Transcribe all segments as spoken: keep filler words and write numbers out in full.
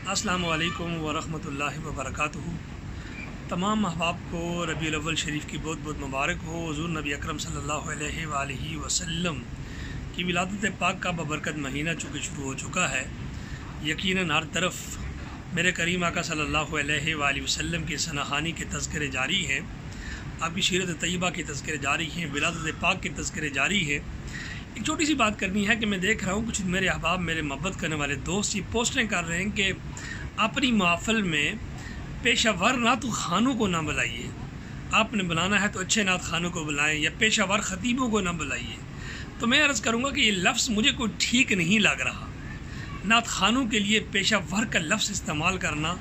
अस्सलामु अलैकुम वरहमतुल्लाहि वबरकातुहू। तमाम अहबाब को रबीउल अव्वल शरीफ की बहुत बहुत मुबारक हो। हुज़ूर नबी अकरम सल्लल्लाहु अलैहि वालैहि वसल्लम की विलादत पाक का बबरकत महीना चूँकि शुरू हो चुका है, यकीनन हर तरफ मेरे करीम आका सल्लल्लाहु अलैहि वालैहि वसल्लम की सनाहानी के तज़किरे जारी हैं, आपकी सीरत तय्यबा की तज़किरे जारी हैं, विलादत पाक के तज़किरे जारी हैं। एक छोटी सी बात करनी है कि मैं देख रहा हूँ कुछ मेरे अहबाब, मेरे मोहब्बत करने वाले दोस्त ये पोस्टें कर रहे हैं कि अपनी महफ़िल में पेशावर नात खानों को ना बुलाइए, आपने बुलाना है तो अच्छे नात खानों को बुलाएं या पेशावर ख़तीबों को ना बुलाइए। तो मैं अर्ज़ करूँगा कि ये लफ्ज़ मुझे कोई ठीक नहीं लग रहा। नात खानों के लिए पेशावर का लफ्ज़ इस्तेमाल करना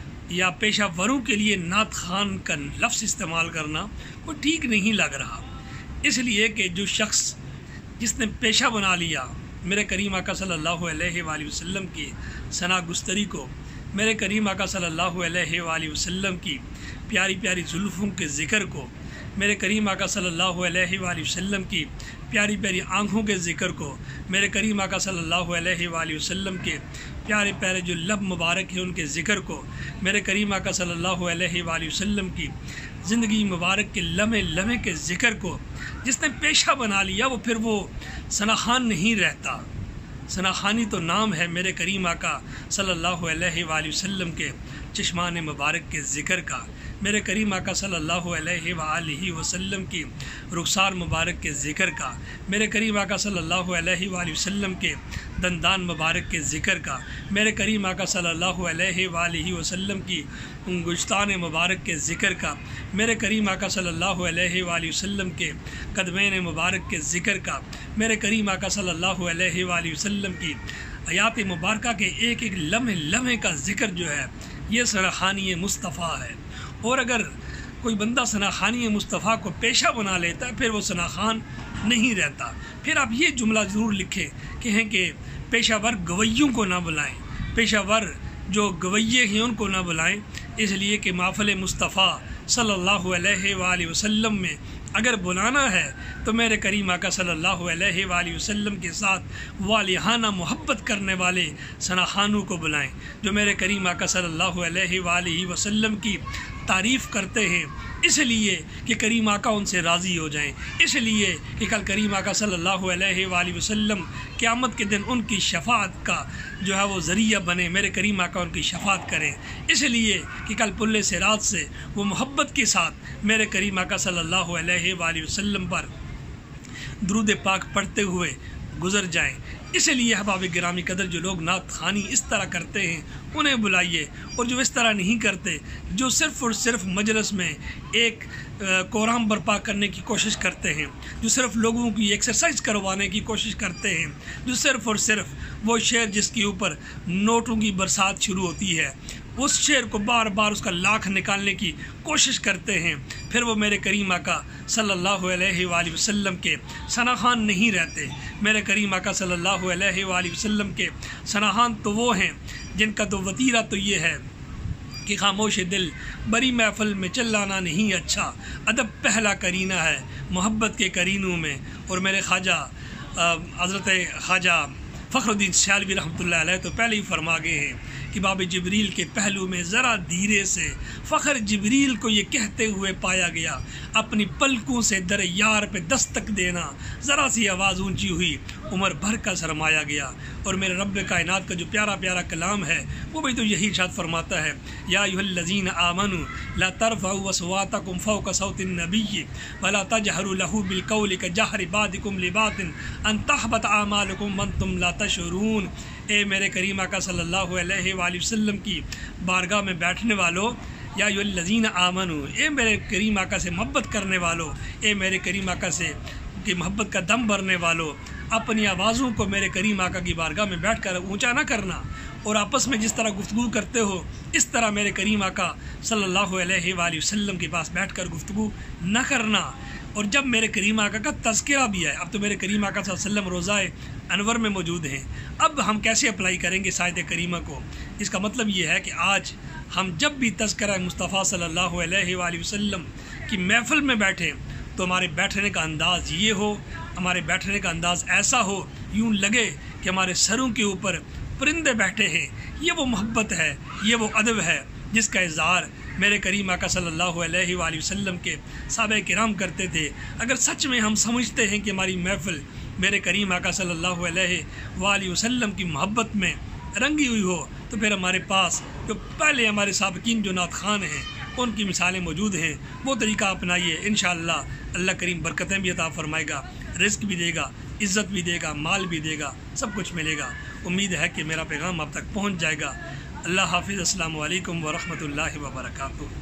या पेशावरों के लिए नात खान का लफ्ज़ इस्तेमाल करना कोई ठीक नहीं लग रहा, इसलिए कि जो शख्स जिसने पेशा बना लिया मेरे करीम आका सल्लल्लाहु अलैहि वसल्लम की सना गुस्तरी को, मेरे करीम आका सल्लल्लाहु अलैहि वसल्लम की प्यारी प्यारी जुल्फ़ों के ज़िक्र को, मेरे करीम आका सल्लल्लाहु अलैहि वसल्लम की प्यारी प्यारी आँखों के ज़िक्र को, मेरे करीम आका सल्लल्लाहु अलैहि वसल्लम के प्यारे प्यारे जो लब मुबारक है उनके ज़िक्र को, मेरे करीम आका सल्लल्लाहु अलैहि वसल्लम की ज़िंदगी मुबारक के लम्हे लम्हे के ज़िक्र को जिसने पेशा बना लिया, वो फिर वो सनाखान नहीं रहता। सनाखानी तो नाम है मेरे करीम आका सल्लल्लाहु अलैहि वसल्लम के चश्मान मुबारक के ज़िक्र का, मेरे करीम आका सल्लल्लाहु अलैहि वसल्लम की रुखसार मुबारक के ज़िक्र का, मेरे करीम आका सल्लल्लाहु अलैहि वसल्लम के दंदान मुबारक के ज़िक्र का, मेरे करीम आका सल्लल्लाहु अलैहि वसल्लम की गुश्तान मुबारक के ज़िक्र का, मेरे करीम आका सल्लल्लाहु अलैहि वसल्लम के कदमैन मुबारक के ज़िक्र का, मेरे करीम आका सल्लल्लाहु अलैहि वसल्लम की हयात मुबारक के एक एक लम्हे लम्हे का ज़िक्र जो है ये सनाखानी मुस्तफ़ा है। और अगर कोई बंदा सनाखानी मुस्तफ़ा को पेशा बना लेता है फिर वो सनाखान नहीं रहता। फिर आप ये जुमला ज़रूर लिखें कि हैं कि पेशावर गवैयों को ना बुलाएं, पेशावर जो गवैये हैं उनको ना बुलाएं, इसलिए कि महफ़िल मुस्तफ़ा सल्लल्लाहु अलैहि वसल्लम में अगर बुलाना है तो मेरे करीम आका सल्लल्लाहु अलैहि वसल्लम के साथ वालिहाना मोहब्बत करने वाले सनाखानों को बुलाएं, जो मेरे करीम आका सल्लल्लाहु अलैहि वसल्लम की तारीफ़ करते हैं इसलिए कि करीम आका उनसे राज़ी हो जाएं, इसलिए कि कल करीम आका सल्लल्लाहु अलैहि वसल्लम क़यामत के दिन उनकी शफ़ाअत का जो है वो ज़रिया बने, मेरे करीम आका उनकी शफ़ाअत करें, इसलिए कि कल पुल्ले सिरात से वो मोहब्बत के साथ मेरे करीम आका सल्लल्लाहु अलैहि वसल्लम पर दुरूद पाक पढ़ते हुए गुज़र जाएं। इसलिए अहबाब गिरामी कदर जो लोग नात खानी इस तरह करते हैं उन्हें बुलाइए, और जो इस तरह नहीं करते, जो सिर्फ़ और सिर्फ मजलिस में एक कोराम बर्पा करने की कोशिश करते हैं, जो सिर्फ लोगों की एक्सरसाइज करवाने की कोशिश करते हैं, जो सिर्फ़ और सिर्फ वो शेर जिसके ऊपर नोटों की बरसात शुरू होती है उस शेर को बार बार उसका लाख निकालने की कोशिश करते हैं, फिर वो मेरे करीम आका सल्लल्लाहु अलैहि वसल्लम के सनाखान नहीं रहते। मेरे करीम आका सल्लल्लाहु अलैहि वसल्लम के सनाखान तो वो हैं जिनका तो वतीरा तो ये है कि खामोश दिल बड़ी महफ़िल में चिल्लाना नहीं अच्छा, अदब पहला करीना है मोहब्बत के करीनों में। और मेरे ख्वाजा हज़रत ख्वाजा फ़खरुद्दीन सियालवी रहमतुल्लाह अलैह तो पहले ही फरमा गए हैं कि बाब जिब्रील के पहलू में ज़रा धीरे से फ़ख्र जिब्रील को ये कहते हुए पाया गया, अपनी पलकों से दर यार पे दस्तक देना, ज़रा सी आवाज़ ऊंची हुई उम्र भर का सरमाया गया। और मेरे रब कायनात का जो प्यारा प्यारा कलाम है वो भी तो यही इरशाद फरमाता है, या अय्युहल्लज़ीन आमनू ला तरफ़अू अस्वातकुम फ़ौक़ सौतिन नबिय्यि वला तजहरू लहू बिलक़ौलि कजहरि बादिकुम लिबातिन अन तहबत आमालुकुम वअंतुम ला तशऊरून। ए मेरे करीम आका सल्लल्लाहु अलैहि वसल्लम की बारगाह में बैठने वालों, या अय्युहल्लज़ीन आमनू, ए मेरे करीम आका से मोहब्बत करने वालों, ए मेरे करीम आका से की मोहब्बत का दम भरने वालों, अपनी आवाज़ों को मेरे करीम आका की बारगाह में बैठ कर ऊँचा ना करना, और आपस में जिस तरह गुफ्तगू करते हो इस तरह मेरे करीम आका सल्लल्लाहु अलैहि वसल्लम के पास बैठ कर गुफ्तगू न करना। और जब मेरे करीम आका का तज़किरा भी है, अब तो मेरे करीम आका सल्लल्लाहु अलैहि वसल्लम रोज़ाए अनवर में मौजूद हैं, अब हम कैसे अप्लाई करेंगे सायद करीमा को? इसका मतलब ये है कि आज हम जब भी तज़किरा मुस्तफ़ा सल्लल्लाहु अलैहि वसल्लम की महफ़िल में बैठें तो हमारे बैठने का अंदाज़ ये हो, हमारे बैठने का अंदाज़ ऐसा हो यूँ लगे कि हमारे सरों के ऊपर परिंदे बैठे हैं, ये वो मोहब्बत है, ये वो अदब है जिसका इज़हार मेरे करीम आका सल्लल्लाहु अलैहि वसल्लम के साहबे किराम करते थे। अगर सच में हम समझते हैं कि हमारी महफ़िल मेरे करीम आका सल्लल्लाहु अलैहि वसल्लम की मोहब्बत में रंगी हुई हो, तो फिर हमारे पास जो पहले हमारे साबिकीन जो नात खान हैं उनकी मिसालें मौजूद हैं। वो तरीका अपनाइए, इंशाअल्लाह अल्लाह करीम बरकतें भी अता फ़रमाएगा, रिज़्क़ भी देगा, इज़्ज़त भी देगा, माल भी देगा, सब कुछ मिलेगा। उम्मीद है कि मेरा पैगाम आप तक पहुँच जाएगा। अल्लाह हाफ़िज़। अस्सलामु अलैकुम व रहमतुल्लाहि व बरकातुहू।